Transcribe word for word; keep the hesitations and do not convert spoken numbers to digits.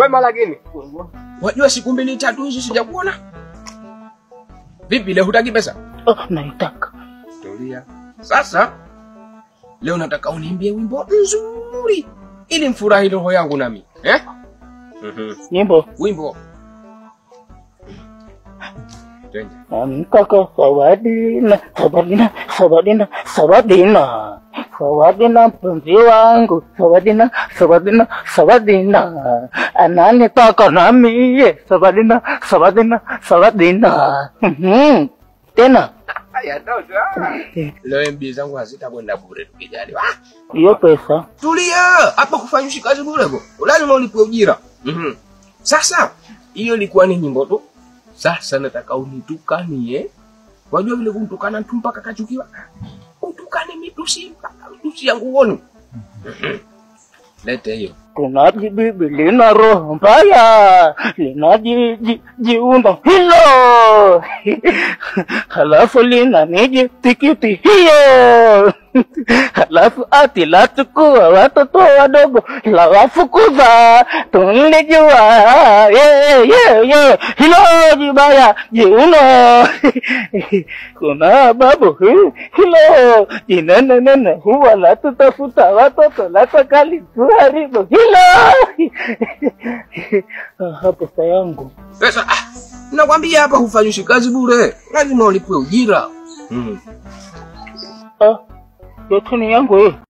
Kwema lakini. Wajua siku mbili tatu hizi sijakuona. Vipi leo hutaki pesa? Oh, naitaka. Tulia. Sasa leo nataka uniimbie wimbo nzuri ili mfurahi roho yangu nami. Eh? Mhm. Nyimbo. Wimbo. Twende. Amkaka sawadina, sawadina, sawadina, sawadina. Sawadina mpenzi wangu, sawadina, sawadina, sawadina. Ananitaka nami, sawadina, sawadina, sawadina. Mhm. Tena. Haya ndoto. Leo M B zangu hazitakwenda bure tukijaliwa. Hiyo pesa. Tulia, hapa kufanyushi kazi bure go. Lazima ulipwe ujira. Mhm. Sasa hiyo ilikuwa ni nyimbo tu. Sasa nataka unitukanie. Wajua vile kumtukana mtu mpaka kachukiwa. Utukane mitusi mpaka mitusi yangu uone. Lete hiyo. Kunaji bibi lina roho mbaya, linaji ji, jiundo hilo, halafu lina niji tikiti hiyo, halafu ati la chukua watoto wadogo la wafukuza, tulijua ye ye ye hilo jibaya jiundo. Kuna babu hilo jinene nene huwa la tutafuta watoto la sakali kuharibu hilo. Ah, pesa yangu. Pesa ah, nakwambia hapa hufanyushi kazi bure. Lazima ulipwe ujira. Mhm. Ah, yote ni yangu hii.